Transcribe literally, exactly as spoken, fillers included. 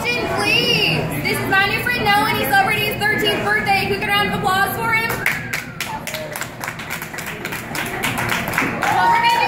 attention, please. This is my new friend Noah, and he's celebrating his thirteenth birthday. Can we get a round of applause for him? Don't forget